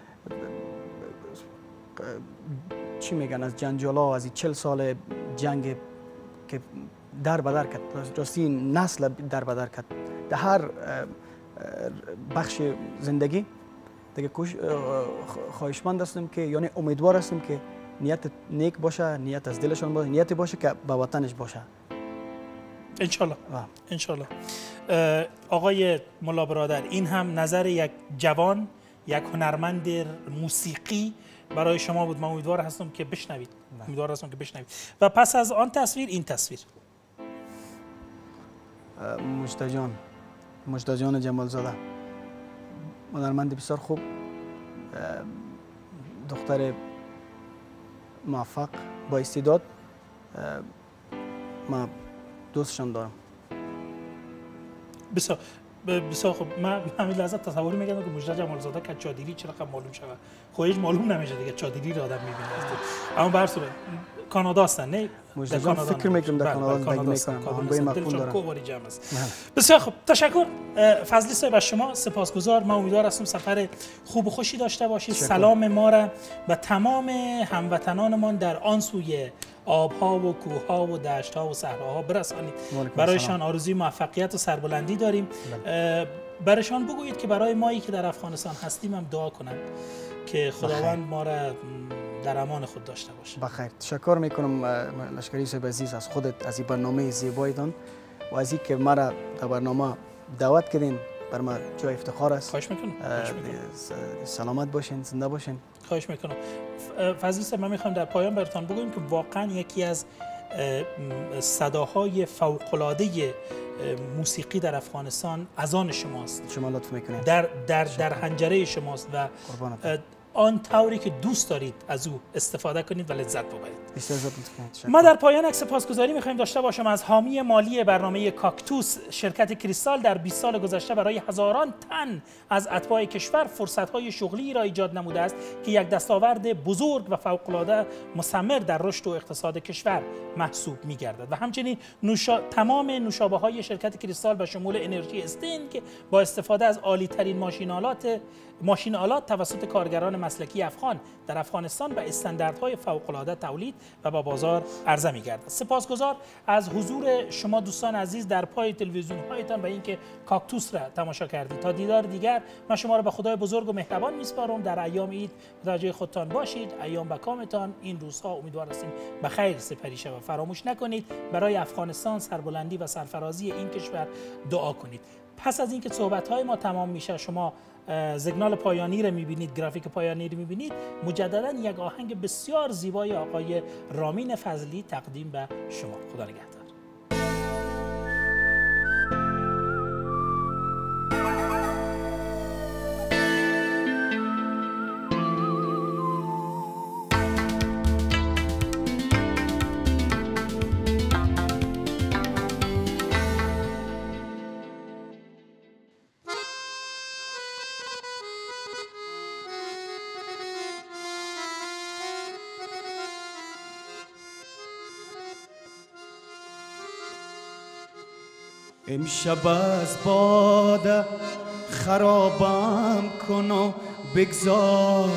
چی میگن، از جنجالا، از 40 سال جنگ که در بدر کرد، راستی نسل در بدر کرد در هر بخش زندگی دیگه. خواهشمند هستم که یعنی امیدوار هستم که نیت نیک باشه، نیت از دلشان باشه، نیتی باشه که به وطنش باشه. انشالله. آقای ملا برادر، این هم نظر یک جوان، یک هنرمند موسیقی برای شما بود. من امیدوار هستم که بشنوید. و پس از آن تصویر، این تصویر مجده جان جمالزاده، هنرمند بسیار خوب، دختر موفق با استعداد. ما دوستشان دارم. بسیار خوب. من همین لحظه تصوری میگم که مجده جمالزاده که چادری چه رقم معلوم شود. خودش معلوم نمیشه دیگه، چادری رو آدم میبینه. اما به هر صورت کانادا هستن. نه مجده جان فکر میکنم در کانادا زندگی میکنن. آهنگای مقبول دارن. بسیار خوب. تشکر فضلی صاحب از شما. سپاسگزار. من امیدوار هستم سفر خوب و خوشی داشته باشید. سلام ما را به تمام هموطنانمان در آن سوی آبها و کوهها و دشتها و صحراها برسانید. برایشان آرزوی موفقیت و سربلندی داریم. برایشان بگویید که برای مایی که در افغانستان هستیم هم دعا کنند که خداوند ما را در امان خود داشته باشه. بخیر. تشکر میکنم لشکری صاحب عزیز از خودت، از این برنامه زیبایتان و از اینکه مرا در برنامه دعوت کردین. بر ما جای افتخار است. خواهش میکنم. سلامت باشین، زنده باشین. خواهش میکنم. فضلی صاحب، من میخوام در پایان براتون بگویم که واقعا یکی از صداهای فوق‌العاده موسیقی در افغانستان اذان شماست. شما لطف میکنید. در حنجره شماست و آن طوری که دوست دارید از او استفاده کنید و لذت ببرید. بسیار ما در پایان یک سپاسگزاری می‌خوایم داشته باشم از حامی مالی برنامه کاکتوس، شرکت کریستال. در 20 سال گذشته برای هزاران تن از اتباع کشور فرصت‌های شغلی را ایجاد نموده است که یک دستاورد بزرگ و فوق‌العاده مثمر در رشد و اقتصاد کشور محسوب می‌گردد. و همچنین تمام نوشابه‌های شرکت کریستال به شمول انرژی استینگ با استفاده از عالی‌ترین ماشین آلات توسط کارگران مسلکی افغان در افغانستان به استانداردهای فوق‌العاده تولید و با بازار عرضه می‌گردد. سپاسگزار از حضور شما دوستان عزیز در پای تلویزیون‌هایتان و اینکه کاکتوس را تماشا کردید. تا دیدار دیگر من شما را به خدای بزرگ و مهربان می‌سپارم. در ایام عید متوجه خودتان باشید. ایام به کامتان. این روزها امیدوار هستیم به خیر سپری شود. فراموش نکنید برای افغانستان سربلندی و سرفرازی این کشور دعا کنید. پس از اینکه صحبت‌های ما تمام میشه، شما سیگنال پایانی رو می‌بینید، گرافیک پایانی رو می‌بینید، مجددا یک آهنگ بسیار زیبای آقای رامین فضلی تقدیم به شما. خدا نگهدار. امشب از باد خرابم کن و بگذار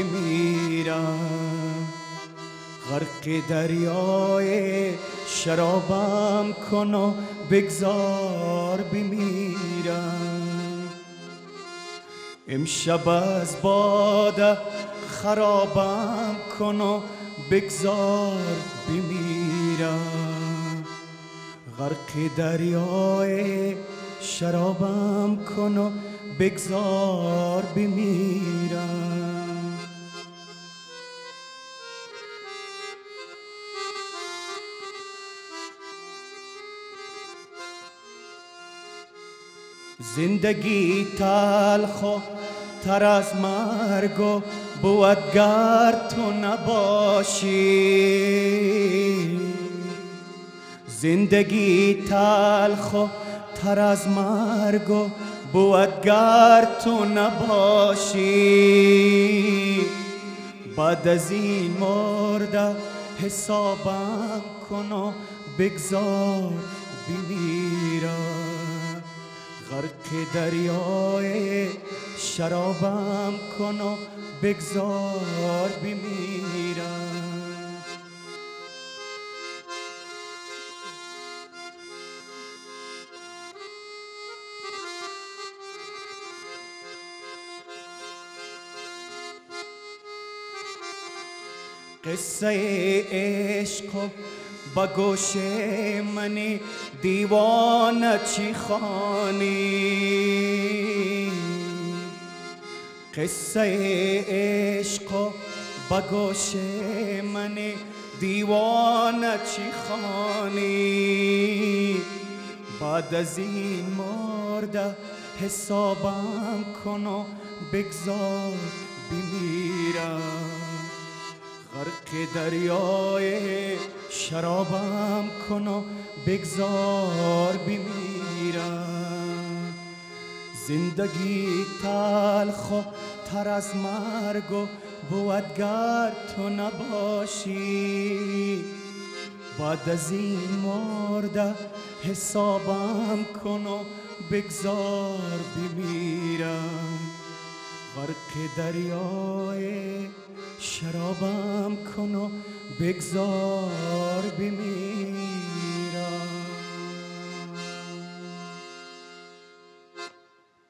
بمیرم، غرق دریای شرابم کن و بگذار بمیرم. امشب از باد خرابم کن و بگذار بمیرم، غرق دریای شرابم کن و بگذار بمیرم. زندگی تلخ و تر از مرگ و بود گر تو نباشی، زندگی تلخ و تر از مرگ و بود گر تو نباشی. بعد از این مرده حسابم کن و بگذار بمیرم، غرق دریای شرابم کن و بگذار بمیرم. قصه عشق با گوش من دیوانه چی خوانی، قصه عشق با گوش من دیوانه چی خوانی. بعد از این مرده حسابم کن و بگذار بمیرم، غرق دریای شرابم کن و بگذار بمیرم. زندگی تلخ و تر از مرگ و بود گر تو نباشی. بعد از این مرده حسابم کن و بگذار بمیرم، غرق دریای شرابم کن و بگذار بمیرم.